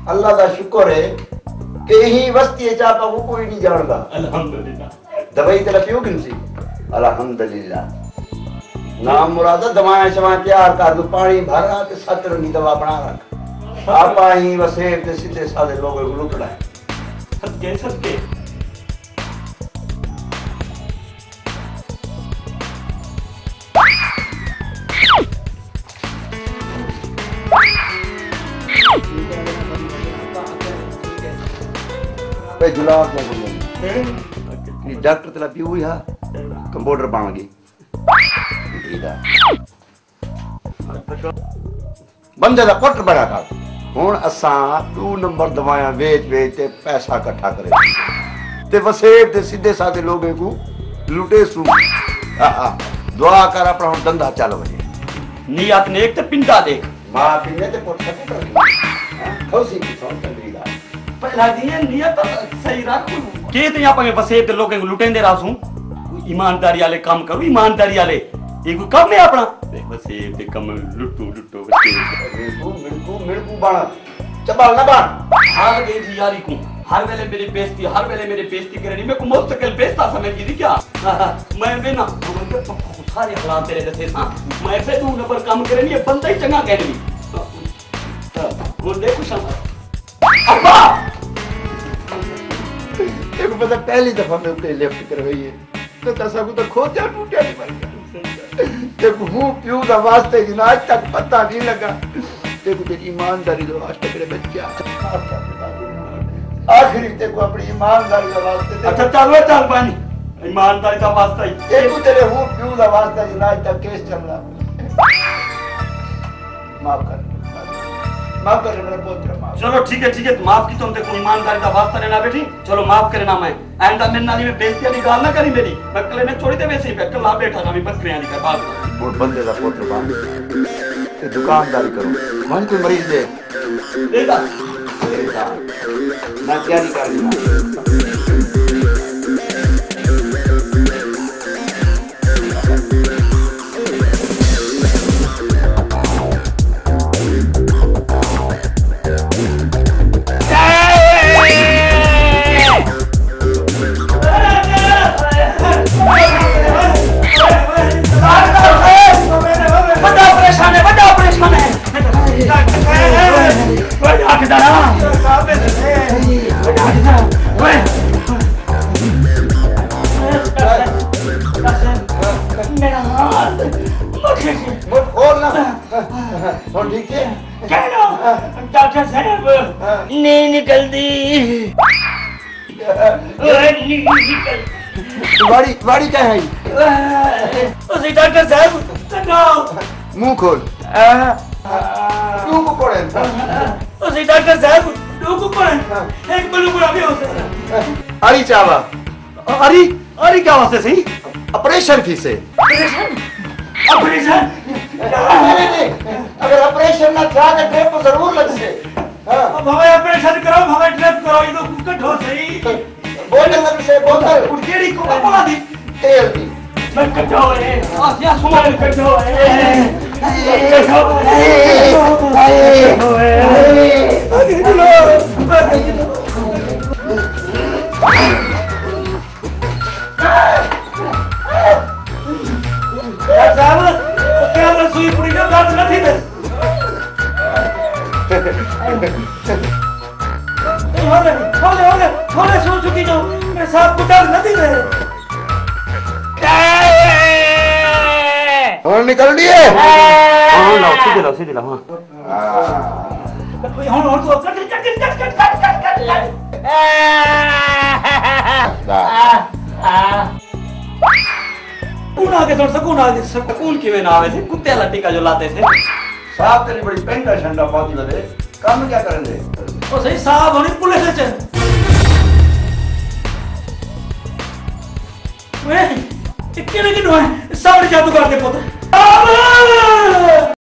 अल्लाह का शुक्र है कि ही वस्ती चापा को कोई नहीं जानता। अल्हम्दुलिल्लाह। दवाई तेरा पियो किन सी? अल्हम्दुलिल्लाह। नाम मुरादा दवाएं शवाएं तैयार कर दो, पानी भरा ते 7 रंगी दवा बना रख। आपा ही वसेब ते सीधे साधे लोगों को लुटना है। सदके सदके। पे जुलाब ना बोलो। ये डॉक्टर तेरा पियो ही हा कंप्यूटर बन गई। बंदे दा पुट बड़ा कर। हुन असां 2 नंबर दवायां बेच बेच ते पैसा इकट्ठा करे ते वसेब ते सीधे साधे लोगों को लुटे सू। दुआ कर अपना हुन धंधा चल वजे। नियत नेक ते पिंडा देख। मां पिने ते पुट सके खौसी की सोच चंद्री दा पहला दिए नियत सही रख के ते यहां पे वसेब ते लोगों को लुटेंदे रासू। ईमानदारी वाले काम करो, ईमानदारी वाले ये कोई काम है अपना। वसेब ते कम लुटू लुटो वसेब मिलकू बन चबल ना बन। हाल गई थी यारी को हर वेले मेरी बेइज्जती, हर वेले मेरी बेइज्जती करे नहीं। मैं को मुस्तकिल बेइज्जता समझ गई थी क्या? मैं भी ना सारे हालात तेरे जैसे था। मैं से 2 नंबर काम करे नहीं, ये बंदा ही चंगा कह नहीं। वो देखो शाम अब्बा देखो पता पहली दफा मैं उसे लिफ्ट करवाई है तो तसा को तो खोजा टूटा नहीं मर। देखो हूं प्यू दा वास्ते जिन आज तक पता नहीं लगा। देखो तेरी ईमानदारी दो वास्ते मेरे बच्चा आखिरी देखो अपनी ईमानदारी का वास्ते। अच्छा चलो चल पानी ईमानदारी का वास्ता ही देखो तेरे हूं प्यू दा वास्ते जिन आज तक केस चल रहा। माफ कर मेरा पुत्र माफ। चलो ठीक है माफ की तुम देखो ईमानदारी का वास्ता लेना बेटी। चलो माफ करना मैं आइंदा मेरे नाली में बेइज्जती वाली गाल ना करी मेरी। मैं कल ने छोड़ी दे वैसे ही पे कल बैठा ना मैं बकरियां नहीं कर बात वो बंदे दा पुत्र बन ते दुकानदारी करो। मन कोई मरीज दे देगा मैं क्या नहीं कर रहा। डॉक्टर साहब नहीं निकलती। वाड़ी क्या है? उसी डॉक्टर साहब मुंह खोल। मुंह को पड़े उसी डॉक्टर साहब को पड़े एक बलू बुरा भी हो सकता। अरी चावा अरी क्या वास्ते सही? ऑपरेशन फी से ऑपरेशन अगर ऑपरेशन ना था तो ड्रिप जरूर लग से। अब हमें ऑपरेशन करो, हमें ड्रिप करो, ये तो कुछ हो सही। बोतल से बोतल उड़केड़ी को बना दी तेल दी मैं कटो है या सुमन कटो है सुई पुड़ी का दर्द नहीं है। होले सो चुकी जो मैं साहब को दर्द नहीं है। और निकल दिए। हाँ लाओ सीधे लाओ हाँ तो सकून आगे सकून किवे ना आवे थे कुत्ते वाला टीका जो लाते थे। साहब तेरी बड़ी पेंटा ठंडा पाती लगे काम क्या करेंगे? ओ सही साहब होनी पुलिस से वे इतने की नो है सामने जादू करते पोते।